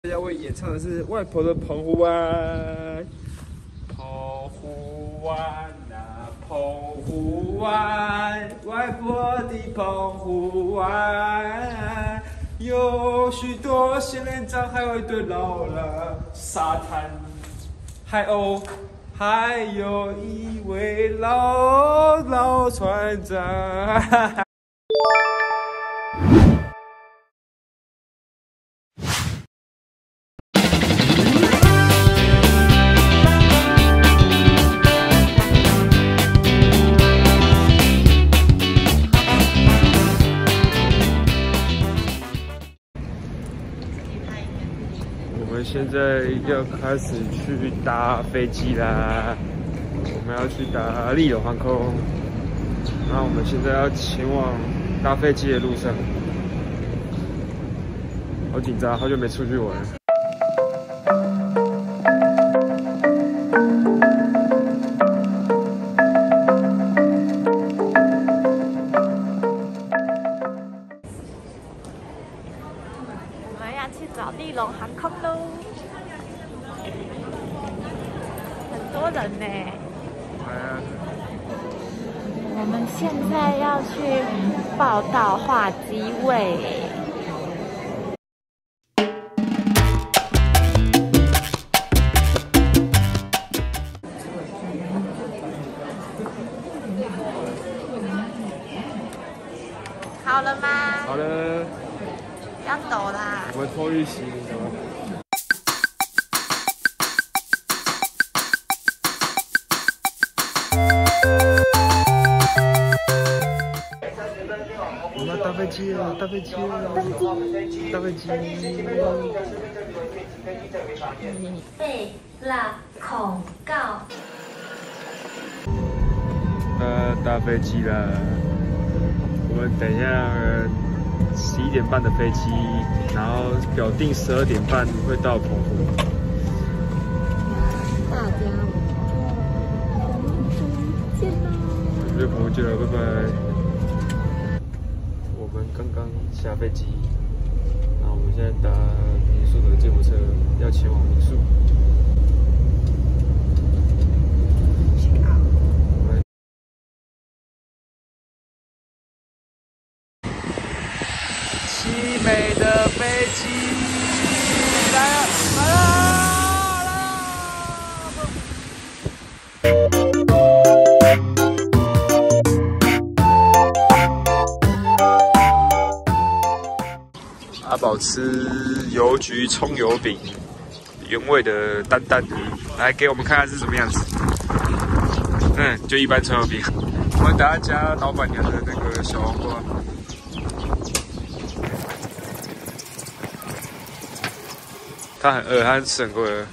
大家为演唱的是外婆的澎湖湾。澎湖湾啊，澎湖湾，外婆的澎湖湾，有许多仙人掌，还有一堆老了沙滩，海鸥，还有一位老船长。我们现在要开始去搭飞机啦！我们要去搭利友航空。那我们现在要前往搭飞机的路上，好紧张，好久没出去玩。 我们要去找利龙航空喽，很多人呢。我们现在要去报到画机位。好了吗？ 好了， 要走啦。 我们托运行李了。我们要搭飞机了，搭飞机了，搭飞机！ 被拉恐告。 搭飞机了。我们等一下11点半的飞机，然后表定12点半会到澎湖。 大家，见喽！ 我们就澎湖见了，拜拜。我们刚刚下飞机，然后我们现在搭民宿的接驳车，要前往民宿。凄美的飞机来了，来了！阿宝吃邮局葱油饼，原味的淡淡的，来给我们看看是什么样子。就一般葱油饼。我们等下加老板娘的那个小黄瓜。他很饿，他吃很贵了。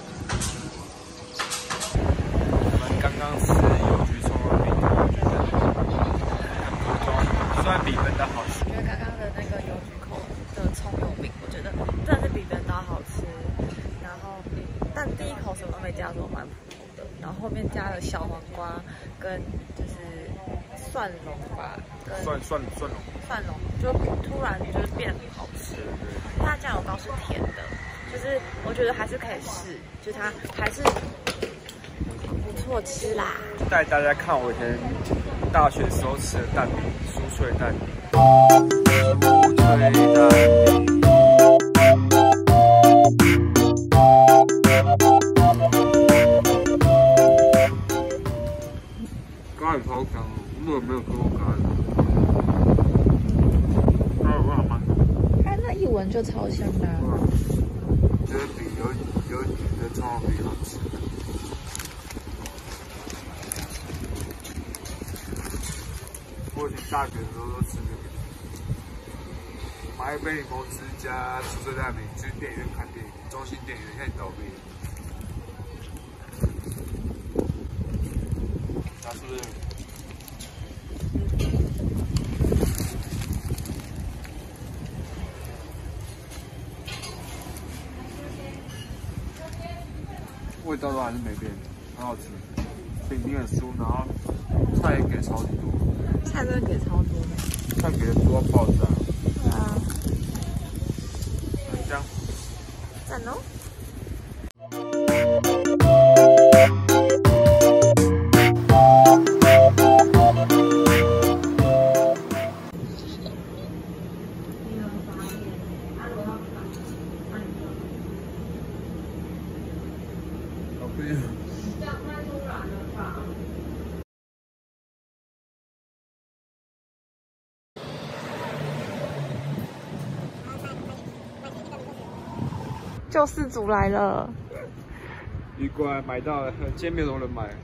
我们刚刚吃邮局葱油饼，我觉得很普通，虽然比本岛好吃。 因为刚刚的那个邮局口的葱油饼，我觉得真的是比本岛好吃。然后，但第一口什么都没加，说蛮普通的。然后后面加了小黄瓜跟就是蒜蓉吧，跟蒜蓉， 就突然就是变很好吃。它酱油膏是甜的。就是我觉得还是可以试，就是它还是不错吃啦。 带大家看我以前大学时候吃的蛋饼，酥脆蛋饼。酥脆蛋饼。咖喱好香哦，我没有喝过咖喱。 它那一闻就超香的。 觉得比有的葱油饼好吃。我以前大学的时候都吃这个，买一杯柠檬汁加酥脆蛋饼，去电影院看电影，中心电影院现在倒闭了。它是不是？味道都还是没变，很好吃，饼很酥，然后菜也给超级多， 菜真的给超多的， 菜给的多爆炸。 对啊， 很香。 这赞哦！ 好贵啊！ 这样太突然了吧？救世主来了！ 鱼罐买到了，今天没有人买。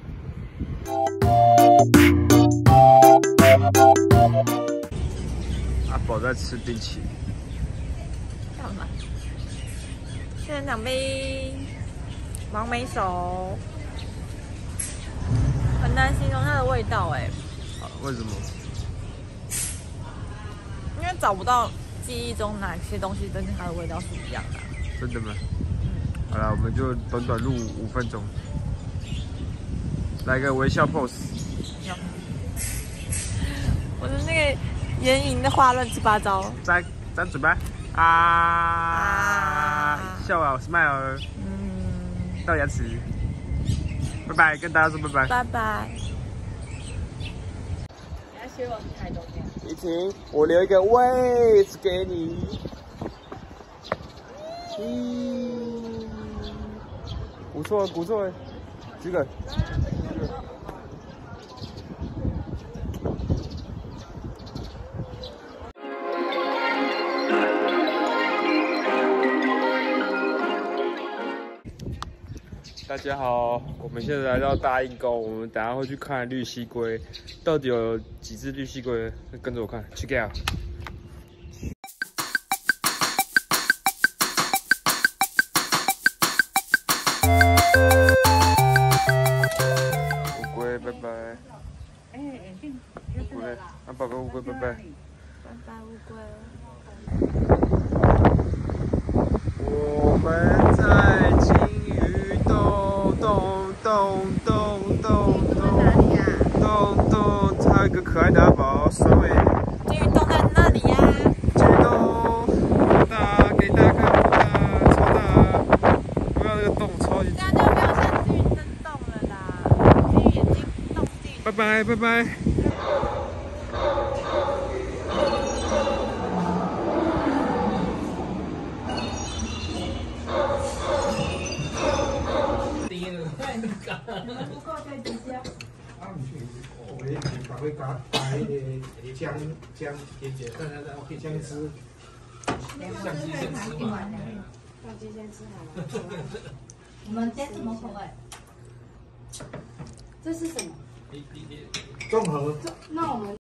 阿宝在吃冰淇淋。 干嘛？现在两杯王梅熟，很难形容它的味道哎。 为什么？ 因为找不到记忆中哪些东西跟它的味道是一样的。 真的吗？好了，我们就短短录5分钟，来个微笑 pose。 我的那个眼影的画乱七八糟。 张嘴巴啊！笑啊 ，smile。到牙齿。拜拜，跟大家说拜拜。 拜拜。你要学我是台东的。 雨婷，我留一个位置给你。不错，不错，这个。大家好，我们现在来到大硬沟，我们等下会去看绿蜥龟，到底有几只绿蜥龟？跟着我看 ，check it out。乌龟，拜拜。乌龟，啊，宝贝乌龟，拜拜。 拜拜，乌龟。 我们在金鱼洞洞洞洞洞洞洞，还有一个可爱的阿宝，稍微。 金鱼洞在那里呀。 金鱼洞，大，给大家看，大，超大，不要那个洞超级。 这样就没有像金鱼真洞了啦，金鱼眼睛洞进。 拜拜，拜拜。 会加那个姜姜姜汁， 相机先吃嘛。相机先吃好了。我们今天什么口味？这是什么？ 综合。 那我们。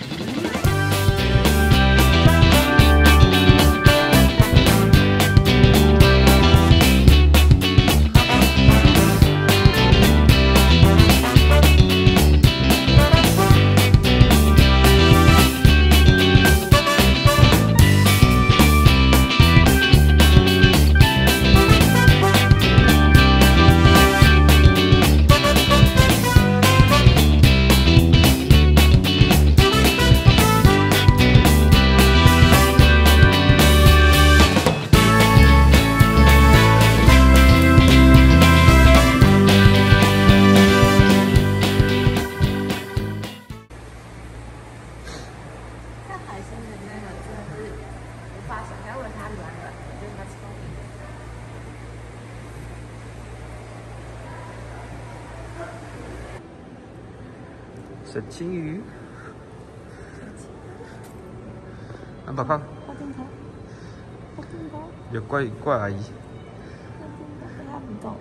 神青鱼，安宝康，有怪阿姨。 看不懂。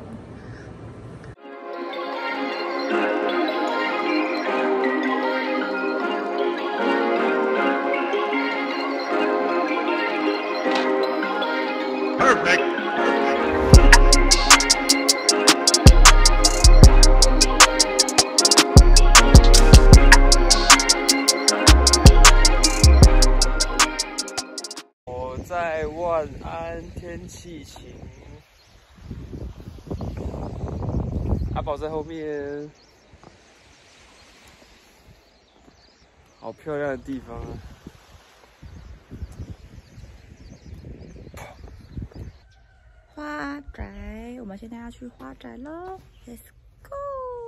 在万安，天气晴。阿宝在后面，好漂亮的地方啊！ 花宅，我们现在要去花宅喽 ，Let's go！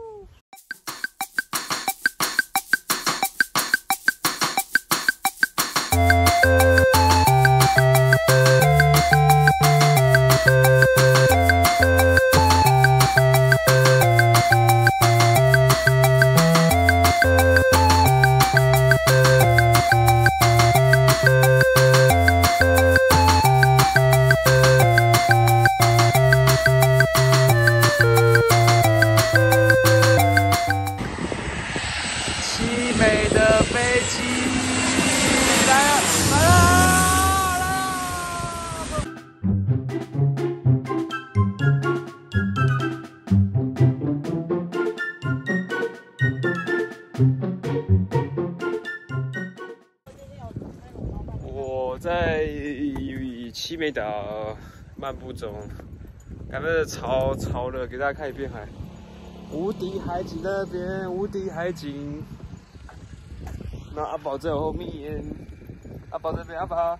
我在七美岛漫步中，感觉超热，给大家看一遍海，无敌海景那边，无敌海景。那阿宝在我后面，阿宝这边，阿宝。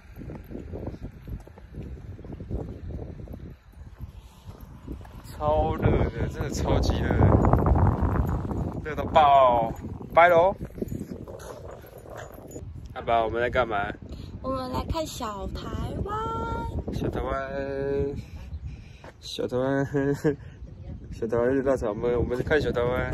超热的，真的超级热，热到爆！拜喽。阿宝，我们在干嘛？ 我们来看小台湾。 小台湾，小台湾，小台湾热到什么？我们在看小台湾。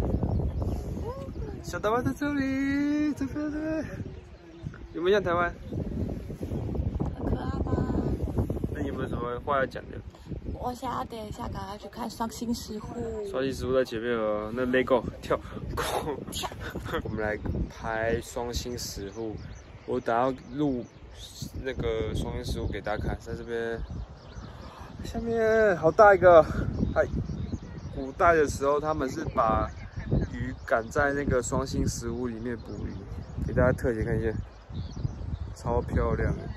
小台湾在这里，这边，有没有像台湾？ 很可爱吧？ 那你有没有什么话要讲的？ 我想要等一下，赶快去看双星石户。 双星石户在前面哦，那 LEGO 跳，我们来拍双星石户。我等下录那个双星石户给大家看，在这边下面好大一个。哎，古代的时候他们是把鱼赶在那个双星石户里面捕鱼，给大家特写看一下，超漂亮的，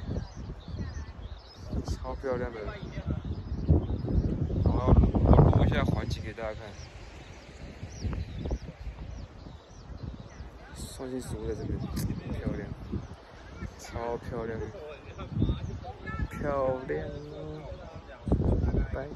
超漂亮的。我录一下环境给大家看。双星石户在这边，漂亮，超漂亮，漂亮哦！拜。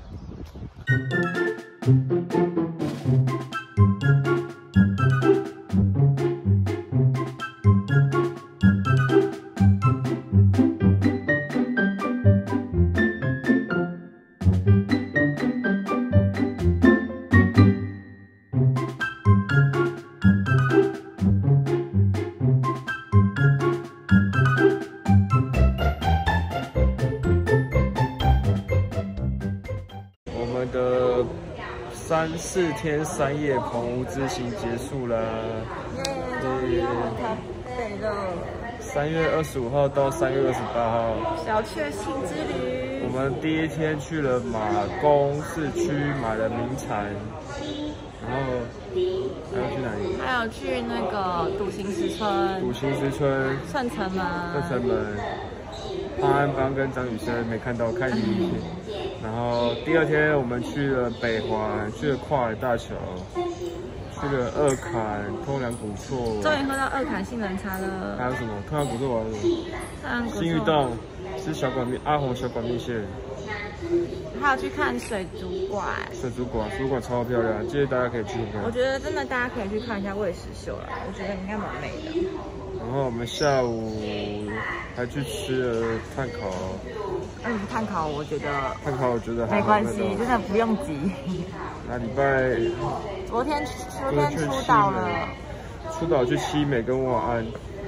的3、4天3夜澎湖之行结束了， 耶！台北了。 3月25号到3月28号， 小确幸之旅。 我们第一天去了马公市区买了名产，然后还要去哪里？ 还有去那个笃行石村。 笃行石村。 顺城门。 顺城门。潘安邦跟张雨生没看到，看第一天。然后第二天我们去了北环，去了跨海大桥，去了二坎、通梁古厝。 终于喝到二坎杏仁茶了。 还有什么？通梁古厝玩什么？新玉洞吃小馆面，阿红小馆面线。 还有去看水族馆。 水族馆超漂亮，建议大家可以去看。 我觉得真的大家可以去看一下喂食秀啦，我觉得应该蛮美的。 然后我们下午还去吃了炭烤。 炭烤我觉得还没关系，真的不用急。 那礼拜昨天出岛了， 出岛去七美跟万安，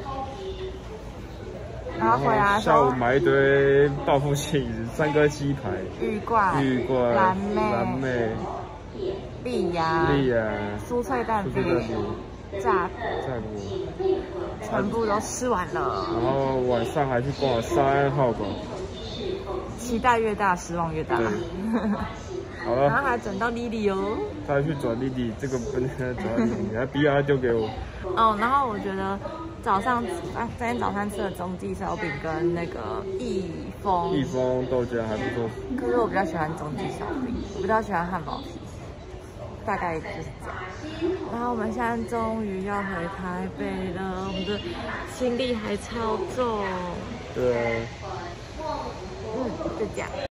然后回来下午买一堆报复性3个鸡排、 玉冠、蓝妹、丽雅、酥脆蛋饼、炸果，全部都吃完了。 然后晚上还去逛了3号馆。 期待越大，失望越大。 好了， 然后还转到莉莉哦。 他去转莉莉，这个不能转到莉莉，还逼他丢给我。 哦，然后我觉得今天早餐吃的中记烧饼跟那个益丰豆浆还不错。 可是我比较喜欢中记烧饼，我比较喜欢汉堡皮，大概就是这样。然后我们现在终于要回台北了，我们的行李还超重。 对。 就这样。